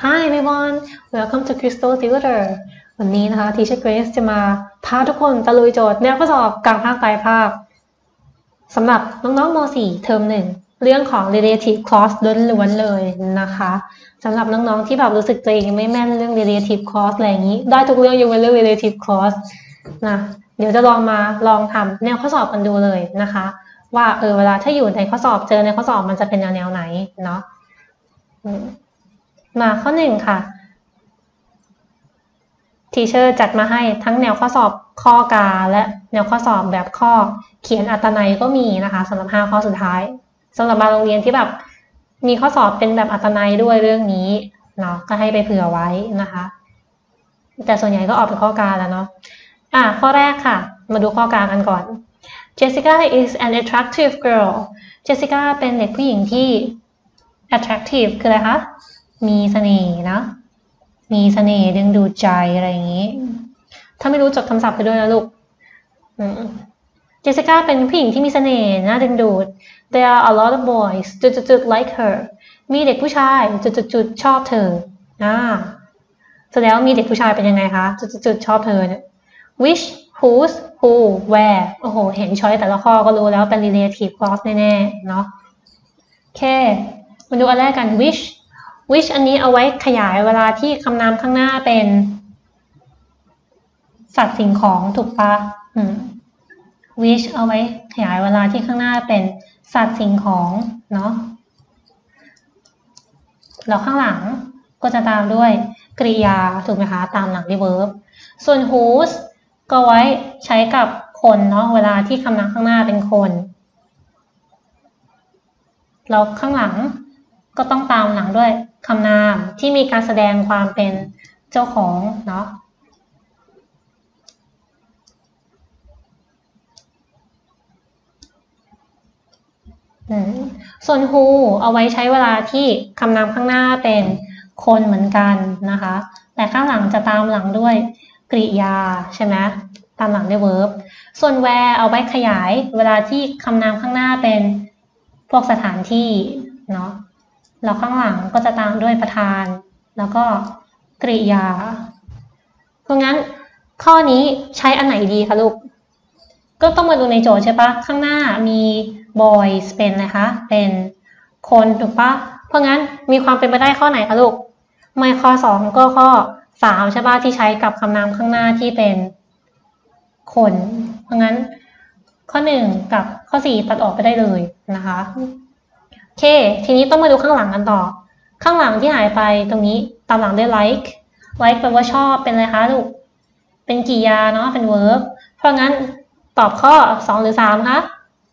Hi everyone, welcome to Crystal Tutor วันนี้นะคะ Teacher Grace จะมาพาทุกคนตะลุยโจทย์แนวข้อสอบกลางภาคปลายภาคสำหรับน้องๆม.4 เทอม 1 เรื่องของ relative clause ล้วนๆเลยนะคะสำหรับน้องๆที่แบบรู้สึกตัวเองไม่แม่นเรื่อง relative clause อะไรอย่างนี้ได้ทุกเรื่องยกเว้นเรื่อง relative clause นะเดี๋ยวจะลองทำแนวข้อสอบกันดูเลยนะคะว่าเวลาถ้าอยู่ในข้อสอบเจอในข้อสอบมันจะเป็นแนวไหนเนาะมาข้อ 1 ค่ะทีเชอร์จัดมาให้ทั้งแนวข้อสอบข้อกาและแนวข้อสอบแบบข้อเขียนอัตนัยก็มีนะคะสำหรับ5ข้อสุดท้ายสำหรับบางโรงเรียนที่แบบมีข้อสอบเป็นแบบอัตนัยด้วยเรื่องนี้เนาะก็ให้ไปเผื่อไว้นะคะแต่ส่วนใหญ่ก็ออกเป็นข้อกาแล้วเนาะข้อแรกค่ะมาดูข้อกากันก่อน Jessica is an attractive girl Jessica เป็นเด็กผู้หญิงที่ attractive คืออะไรคะมีเสน่ห์นะมีเสน่ห์ดึงดูดใจอะไรอย่างนี้ถ้าไม่รู้จดคำศัพท์ไปด้วยนะลูกเจสสิก้าเป็นผู้หญิงที่มีเสน่ห์น่าดึงดูด There are a lot of boys like her มีเด็กผู้ชายชอบเธอแสดงว่ามีเด็กผู้ชายเป็นยังไงคะชอบเธอเนี่ย which whose who where โอ้โหเห็นช้อยแต่ละข้อก็รู้แล้วเป็น relative clause แน่ๆเนาะโอเคมาดูอันแรกกัน which อันนี้เอาไว้ขยายเวลาที่คำนามข้างหน้าเป็นสัตว์สิ่งของถูกปะwhich เอาไว้ขยายเวลาที่ข้างหน้าเป็นสัตว์สิ่งของเนาะแล้วข้างหลังก็จะตามด้วยกริยาถูกไหมคะตามหลังด้วย verb ส่วน whose ก็ไว้ใช้กับคนเนาะเวลาที่คำนามข้างหน้าเป็นคนแล้วข้างหลังก็ต้องตามหลังด้วยคำนามที่มีการแสดงความเป็นเจ้าของเนาะส่วน who เอาไว้ใช้เวลาที่คำนามข้างหน้าเป็นคนเหมือนกันนะคะแต่ข้างหลังจะตามหลังด้วยกริยาใช่ไหมตามหลังด้วย verb ส่วน where เอาไว้ขยายเวลาที่คำนามข้างหน้าเป็นพวกสถานที่เนาะแล้วข้างหลังก็จะตามด้วยประธานแล้วก็กริยาเพราะงั้นข้อนี้ใช้อันไหนดีคะลูกก็ต้องมาดูในโจทย์ใช่ปะข้างหน้ามี boys เป็นนะคะเป็นคนถูกปะเพราะงั้นมีความเป็นไปได้ข้อไหนคะลูกไม่ข้อ2ก็ข้อ3ใช่ปะที่ใช้กับคำนามข้างหน้าที่เป็นคนเพราะงั้นข้อ1กับข้อ4ตัดออกไปได้เลยนะคะโอเคทีนี้ต้องมาดูข้างหลังกันต่อข้างหลังที่หายไปตรงนี้ตามหลังด้วย like แปลว่าชอบเป็นอะไรคะลูกเป็นกริยาเนาะเป็น verb เพราะงั้นตอบข้อ2หรือ3คะ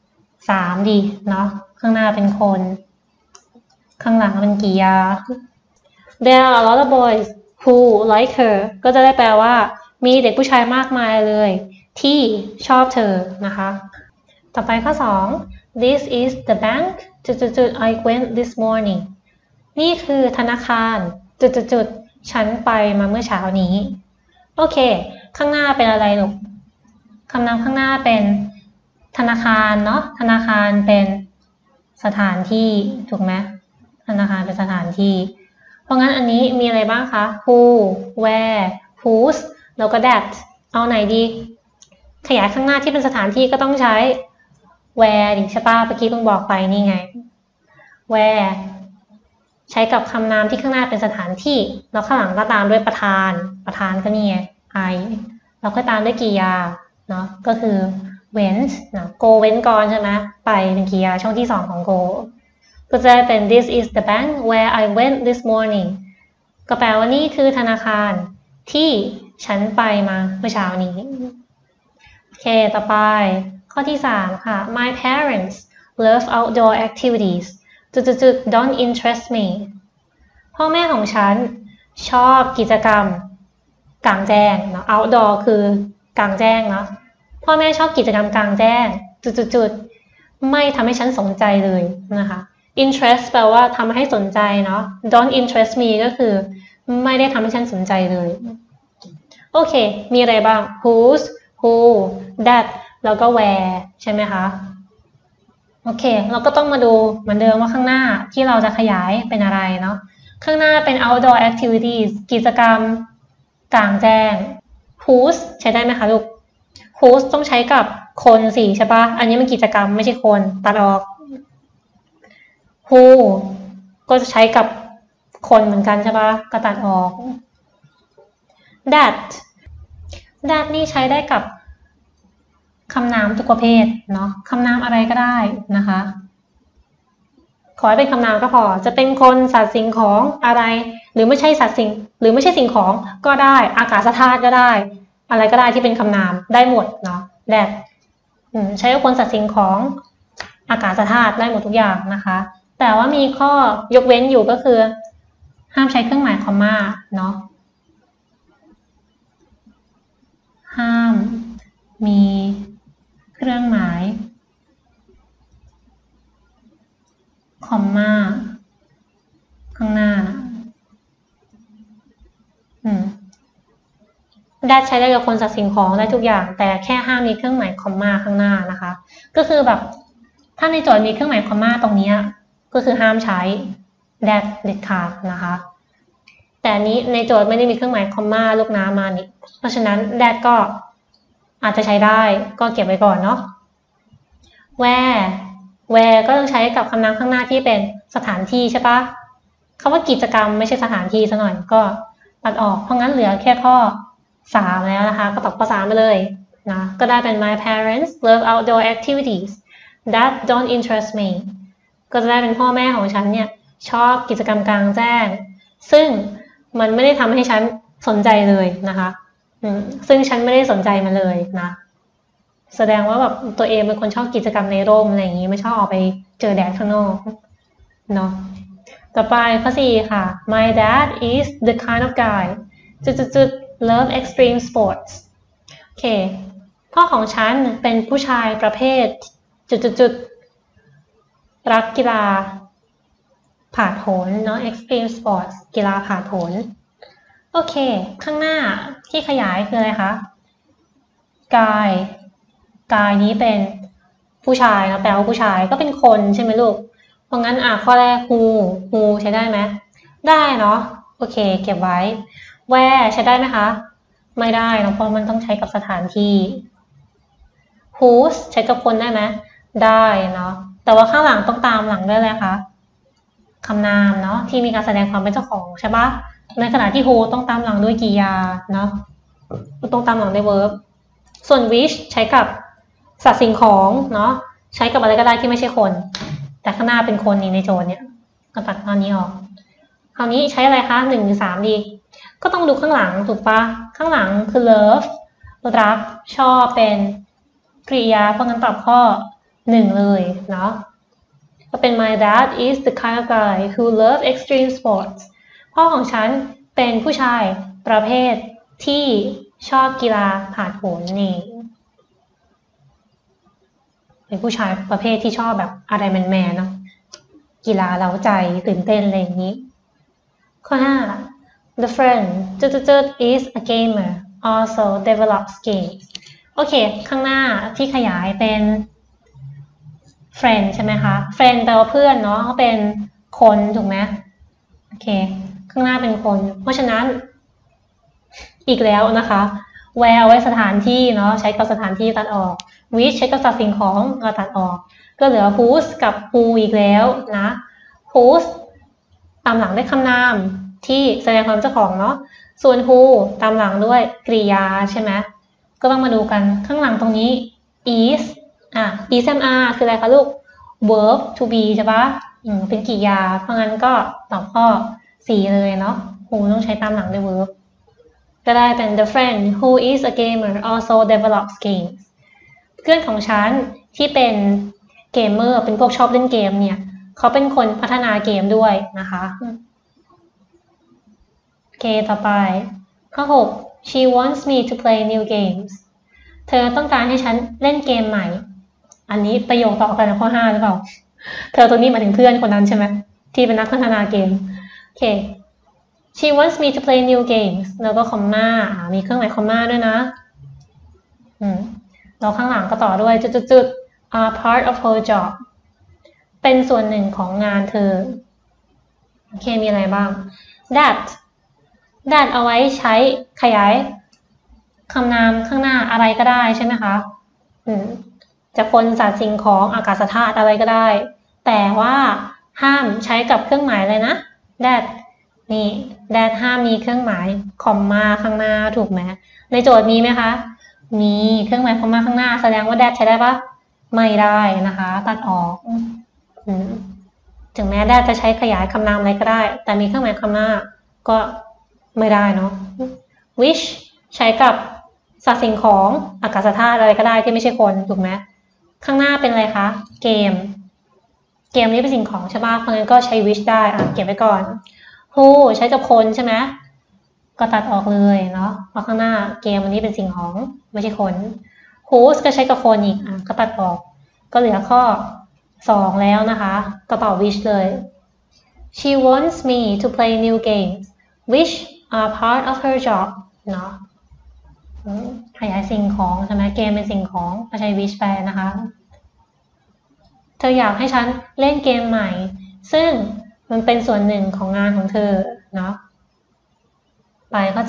3ดีเนาะข้างหน้าเป็นคนข้างหลังเป็นกริยา There are a lot of boys who like her ก็จะได้แปลว่ามีเด็กผู้ชายมากมายเลยที่ชอบเธอนะคะต่อไปข้อ2 This is the bank I went this morning นี่คือธนาคารฉันไปมาเมื่อเช้านี้โอเคข้างหน้าเป็นอะไรลูกคำนามข้างหน้าเป็นธนาคารเนาะธนาคารเป็นสถานที่ถูกไหมธนาคารเป็นสถานที่เพราะงั้นอันนี้มีอะไรบ้างคะ who where whose แล้วก็ that เอาไหนดีขยายข้างหน้าที่เป็นสถานที่ก็ต้องใช้ where ดิใช่ป่ะเมื่อกี้เพิ่งบอกไปนี่ไง where ใช้กับคำนามที่ข้างหน้าเป็นสถานที่แล้วข้างหลังก็ตามด้วยประธานก็นี่ไง I แล้วก็ตามด้วยกริยาเนาะก็คือ went นะ go เว้นก่อนใช่ไหมไปเป็นกริยาช่องที่2ของ go ก็จะเป็น this is the bank where I went this morning ก็แปลว่านี่คือธนาคารที่ฉันไปมาเมื่อเช้านี้โอเคต่อไปข้อที่3ค่ะ my parents love outdoor activities don't interest me พ่อแม่ของฉันชอบกิจกรรมกลางแจ้งเนาะ outdoor คือกลางแจ้งเนาะพ่อแม่ชอบกิจกรรมกลางแจ้งไม่ทำให้ฉันสนใจเลยนะคะ interest แปลว่าทำให้สนใจเนาะ don't interest me ก็คือไม่ได้ทำให้ฉันสนใจเลยโอเคมีอะไรบ้าง whose who that แล้วก็ where ใช่ไหมคะโอเคเราก็ต้องมาดูเหมือนเดิมว่าข้างหน้าที่เราจะขยายเป็นอะไรเนาะข้างหน้าเป็น outdoor activities กิจกรรมกลางแจ้ง whose ใช้ได้ไหมคะลูก whose ต้องใช้กับคนสิใช่ปะอันนี้มันกิจกรรมไม่ใช่คนตัดออก who ก็จะใช้กับคนเหมือนกันใช่ปะก็ตัดออก that นี่ใช้ได้กับคำนามทุกประเภทเนาะคำนามอะไรก็ได้นะคะขอให้เป็นคำนามก็พอจะเป็นคนสัตว์สิ่งของอะไรหรือไม่ใช่สัตว์สิ่งหรือไม่ใช่สิ่งของก็ได้อากาศธาตุก็ได้อะไรก็ได้ที่เป็นคำนามได้หมดเนาะ that ใช้กับคนสัตว์สิ่งของอากาศธาตุได้หมดทุกอย่างนะคะแต่ว่ามีข้อยกเว้นอยู่ก็คือห้ามใช้เครื่องหมายคอมมาเนาะห้ามมีเครื่องหมายคอมมาข้างหน้าได้ใช้ได้กับคนสัตว์สิ่งของได้ทุกอย่างแต่แค่ห้ามมีเครื่องหมายคอมมาข้างหน้านะคะก็คือแบบถ้าในโจทย์มีเครื่องหมายคอมมาตรงนี้ก็คือห้ามใช้ that เด็ดขาดนะคะแต่นี้ในโจทย์ไม่ได้มีเครื่องหมายคอมมาลูกน้ำมานี่เพราะฉะนั้น that ก็อาจจะใช้ได้ก็เก็บไว้ก่อนเนาะ where ก็ต้องใช้กับคำนามข้างหน้าที่เป็นสถานที่ใช่ปะคำว่ากิจกรรมไม่ใช่สถานที่ซะหน่อยก็ตัดออกเพราะงั้นเหลือแค่ข้อ3แล้วนะคะก็ตอบข้อ3ไปเลยนะก็ได้เป็น my parents love outdoor activities that don't interest me ก็จะได้เป็นพ่อแม่ของฉันเนี่ยชอบกิจกรรมกลางแจ้งซึ่งมันไม่ได้ทำให้ฉันสนใจเลยนะคะซึ่งฉันไม่ได้สนใจมันเลยนะแสดงว่าแบบตัวเองเป็นคนชอบกิจกรรมในร่มอะไรอย่างนี้ไม่ชอบออกไปเจอแดดข้างนอกเนาะต่อไปข้อ4ค่ะ my dad is the kind of guy love extreme sports โอเคพ่อของฉันเป็นผู้ชายประเภทรักกีฬาผาดโผนเนาะ extreme sports กีฬาผาดโผนโอเคข้างหน้าที่ขยายคืออะไรคะกายนี้เป็นผู้ชายนะแปลว่าผู้ชายก็เป็นคนใช่ไหมลูกเพราะงั้นข้อแรก who ใช้ได้ไหมได้เนาะโอเคเก็บไว้ where ใช้ได้ไหมคะไม่ได้นะเพราะมันต้องใช้กับสถานที่ whose ใช้กับคนได้ไหมได้เนาะแต่ว่าข้างหลังต้องตามหลังด้วยเลยค่ะคำนามเนาะที่มีการแสดงความเป็นเจ้าของใช่ปะในขณะที่ who ต้องตามหลังด้วยกริยาเนาะต้องตามหลังด้วย verb ส่วน which ใช้กับสัตว์สิ่งของเนาะใช้กับอะไรก็ได้ที่ไม่ใช่คนแต่ข้างหน้าเป็นคนนี่ในโจทย์เนี่ยก็ตัดตอนนี้ออกคราวนี้ใช้อะไรคะ1 หรือ 3ดีก็ต้องดูข้างหลังถูกปะข้างหลังคือ love รักชอบเป็นกริยาเพราะงั้นตอบข้อ1เลยเนาะก็เป็น my dad is the kind of guy who love extreme sports พ่อของฉันเป็นผู้ชายประเภทที่ชอบกีฬาผาดโผนนี่เป็นผู้ชายประเภทที่ชอบแบบอะไรแมนๆเนาะกีฬาเร้าใจตื่นเต้นอะไรอย่างนี้ข้อ5 the friend is a gamer also develops games โอเคข้างหน้าที่ขยายเป็น friend ใช่ไหมคะ friend แปลว่าเพื่อนเนาะเขาเป็นคนถูกไหมโอเคข้างหน้าเป็นคนเพราะฉะนั้นอีกแล้วนะคะ where ไว้สถานที่เนาะใช้กับสถานที่ตัดออก which ใช้กับสัตว์สิ่งของก็ตัดออกก็เหลือ whose กับ who อีกแล้วนะ whose ตามหลังด้วยคำนามที่แสดงความเจ้าของเนาะส่วน who ตามหลังด้วยกริยาใช่ไหมก็ต้องมาดูกันข้างหลังตรงนี้ is ismr คืออะไรคะลูก verb to be ใช่ปะเป็นกริยาเพราะงั้นก็ตอบข้อ4เลยเนาะ who ต้องใช้ตามหลังด้วย verb ก็ได้เป็น the friend who is a gamer also develops games เพื่อนของฉันที่เป็นเกมเมอร์เป็นพวกชอบเล่นเกมเนี่ยเขาเป็นคนพัฒนาเกมด้วยนะคะโอเคต่อไปข้อ6 she wants me to play new games เธอต้องการให้ฉันเล่นเกมใหม่อันนี้ประโยคต่อกันกับข้อ5หรือเปล่าเธอตัวนี้หมายถึงเพื่อนคนนั้นใช่ไหมที่เป็นนักพัฒนาเกมโอเคShe wants me to play new games แล้วก็คอมมามีเครื่องหมายคอมมาด้วยนะแล้วข้างหลังก็ต่อด้วยจุดare part of her job เป็นส่วนหนึ่งของงานเธอโอเคมีอะไรบ้าง that เอาไว้ใช้ขยายคำนามข้างหน้าอะไรก็ได้ใช่ไหมคะจะคนสัตว์สิ่งของอากาศธาตุอะไรก็ได้แต่ว่าห้ามใช้กับเครื่องหมายเลยนะ that นี่ that ห้ามมีเครื่องหมายคอมมาข้างหน้าถูกไหมในโจทย์มีไหมคะมีเครื่องหมายคอมมาข้างหน้าแสดงว่า that ใช้ได้ปะไม่ได้นะคะตัดออกถึงแม้ that จะใช้ขยายคำนามอะไรก็ได้แต่มีเครื่องหมายคำหน้าก็ไม่ได้เนาะ which ใช้กับสัตว์สิ่งของอากาศธาตุอะไรก็ได้ที่ไม่ใช่คนถูกไหมข้างหน้าเป็นอะไรคะเกมนี้เป็นสิ่งของใช่ป่ะเพราะงั้นก็ใช้ which ได้เก็บไว้ก่อน who ใช้กับคนใช่ไหมก็ตัดออกเลยเนาะเพราะข้างหน้าเกมอันนี้เป็นสิ่งของไม่ใช่คน whose ก็ใช้กับคนอีกก็ตัดออกก็เหลือข้อ2แล้วนะคะก็ตอบ which เลย she wants me to play new games which are part of her job เนาะขยายสิ่งของใช่ไหมเกมเป็นสิ่งของก็ใช้ which แปลนะคะเธออยากให้ฉันเล่นเกมใหม่ซึ่งมันเป็นส่วนหนึ่งของงานของเธอเนาะไปข้อ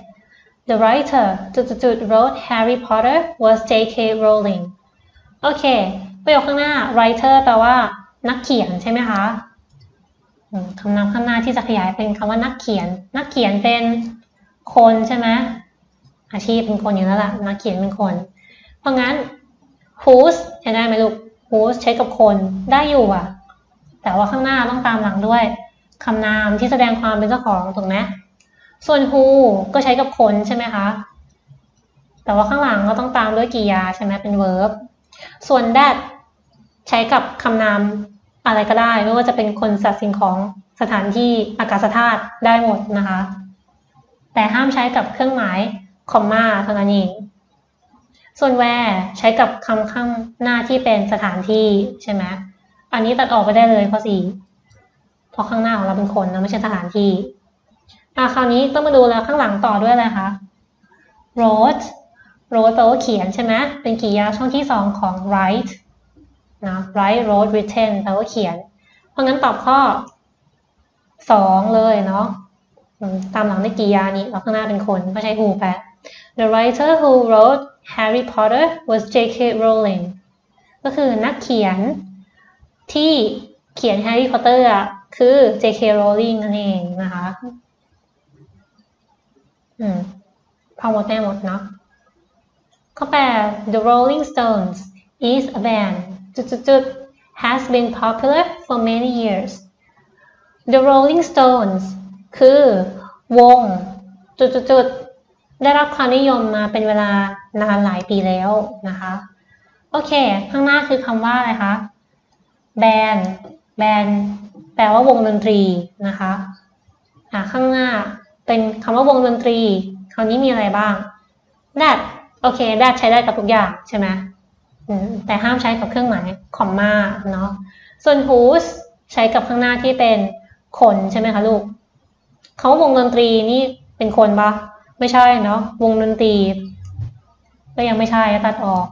7 The writer wrote Harry Potter was J.K. Rowling โอเคประโยคข้างหน้า writer แปลว่านักเขียนใช่ไหมคะคำนามข้างหน้าที่จะขยายเป็นคำว่านักเขียนเป็นคนใช่ไหมอาชีพเป็นคนอยู่แล้วล่ะนักเขียนเป็นคนเพราะงั้น whose ใช้ได้ไหมลูก whose ใช้กับคนได้อยู่แต่ว่าข้างหน้าต้องตามหลังด้วยคำนามที่แสดงความเป็นเจ้าของถูกไหมส่วน who ก็ใช้กับคนใช่ไหมคะแต่ว่าข้างหลังก็ต้องตามด้วยกริยาใช่ไหมเป็น verb ส่วน that ใช้กับคำนามอะไรก็ได้ไม่ว่าจะเป็นคนสัตว์สิ่งของสถานที่อากาศธาตุได้หมดนะคะแต่ห้ามใช้กับเครื่องหมายคอมมาเท่านั้นเองส่วน where ใช้กับคำข้างหน้าที่เป็นสถานที่ใช่ไหมอันนี้ตัดออกไปได้เลยข้อ4เพราะข้างหน้าของเราเป็นคนนะไม่ใช่สถานที่คราวนี้ต้องมาดูแล้วข้างหลังต่อด้วยอะไรคะ wrote แปลว่าเขียนใช่ไหมเป็นกริยาช่องที่2ของ write นะ write wrote written แปลว่าเขียนเพราะงั้นตอบข้อ2เลยเนาะตามหลังด้วยกริยานี้แล้วข้างหน้าเป็นคนไม่ใช่ who แปล The writer who wrote Harry Potter was J.K. Rowling ก็คือนักเขียนที่เขียน Harry Potter คือ J.K. Rowling นั่นเองนะคะพอหมดแน่หมดเนาะข้อ8 The Rolling Stones is a band has been popular for many years The Rolling Stones คือวงได้รับความนิยมมาเป็นเวลานานหลายปีแล้วนะคะโอเคข้างหน้าคือคำว่าอะไรคะแบนแปลว่าวงดนตรีนะคะข้างหน้าเป็นคำว่าวงดนตรีคราวนี้มีอะไรบ้าง that โอเค that ใช้ได้กับทุกอย่างใช่ไหมแต่ห้ามใช้กับเครื่องหมายคอมมาเนาะส่วน whose ใช้กับข้างหน้าที่เป็นคนใช่ไหมคะลูกคำว่าวงดนตรีนี่เป็นคนปะไม่ใช่เนาะวงดนตรีก็ยังไม่ใช่ตัดออก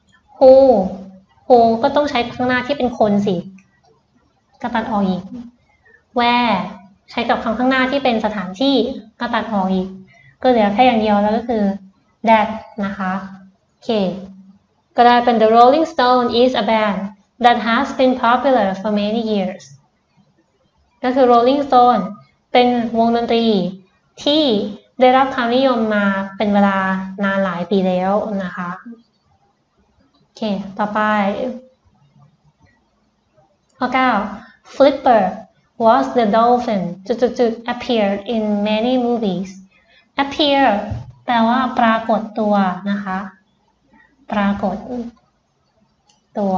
who ก็ต้องใช้ข้างหน้าที่เป็นคนสิก็ตัดออกอีก where ใช้กับคำข้างหน้าที่เป็นสถานที่ก็ตัดออกอีกก็เหลือแค่อย่างเดียวแล้วก็คือ that นะคะโอเคก็ได้เป็น The Rolling Stone is a band that has been popular for many years ก็คือ Rolling Stone เป็นวงดนตรีที่ได้รับความนิยมมาเป็นเวลานานหลายปีแล้วนะคะโอเคต่อไปข้อ9 Flipper was the dolphin appeared in many movies appear แปลว่าปรากฏตัวนะคะปรากฏตัว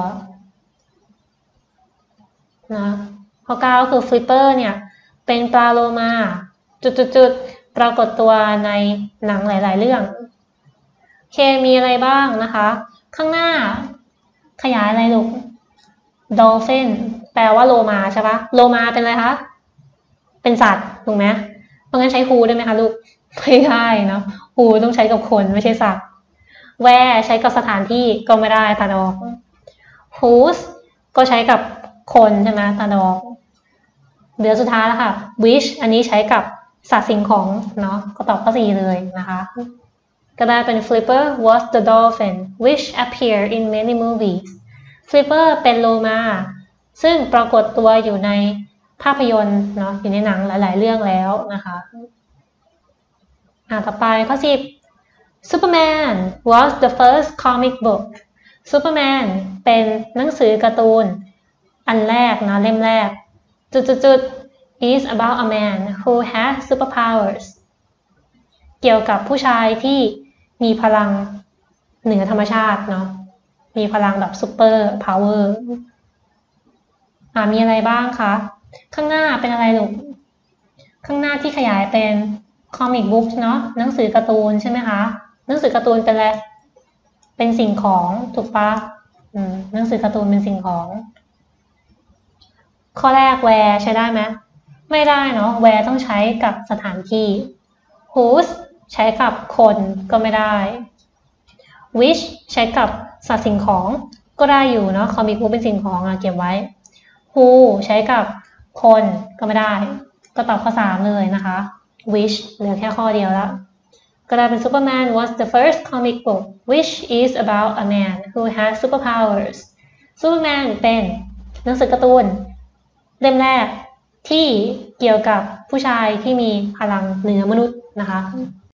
นะข้อ9ก็คือ Flipper เนี่ยเป็นปลาโลมาปรากฏตัวในหนังหลายๆเรื่องเคมีอะไรบ้างนะคะข้างหน้าขยายอะไรลูก dolphin แปลว่าโลมาใช่ปะโลมาเป็นอะไรคะเป็นสัตว์ถูกไหมเพราะงั้นใช้ who ได้ไหมคะลูกไม่ได้เนาะ who ต้องใช้กับคนไม่ใช่สัตว์ where ใช้กับสถานที่ก็ไม่ได้ตัดออก whose ก็ใช้กับคนใช่ไหมตัดออกเหลือสุดท้ายแล้วค่ะ which อันนี้ใช้กับสัตว์สิ่งของเนาะก็ตอบข้อ 4 เลยนะคะก็ได้เป็น Flipper was the dolphin which appeared in many movies Flipper เป็นโลมาซึ่งปรากฏตัวอยู่ในภาพยนตร์เนาะอยู่ในหนังหลายๆเรื่องแล้วนะคะต่อไปข้อ 10 Superman was the first comic book Superman เป็นหนังสือการ์ตูนอันแรกนะเล่มแรกจุดๆ is about a man who has superpowers เกี่ยวกับผู้ชายที่มีพลังเหนือธรรมชาติเนาะมีพลังแบบซูเปอร์พาวเวอร์มีอะไรบ้างคะข้างหน้าเป็นอะไรลูกข้างหน้าที่ขยายเป็นคอมิกบุ๊กเนาะหนังสือการ์ตูนใช่ไหมคะหนังสือการ์ตูนเป็นอะไรเป็นสิ่งของถูกปะหนังสือการ์ตูนเป็นสิ่งของข้อแรก where ใช้ได้ไหมไม่ได้เนาะ where ต้องใช้กับสถานที่ whose ใช้กับคนก็ไม่ได้ which ใช้กับสัตว์สิ่งของก็ได้อยู่เนาะคอมิกบุ๊กเป็นสิ่งของเก็บไว้ who ใช้กับคนก็ไม่ได้ก็ตอบข้อ 3 เลยนะคะ which เหลือแค่ข้อเดียวแล้วก็ได้เป็น Superman was the first comic book which is about a man who has superpowers Superman เป็นหนังสือการ์ตูนเล่มแรกที่เกี่ยวกับผู้ชายที่มีพลังเหนือมนุษย์นะคะ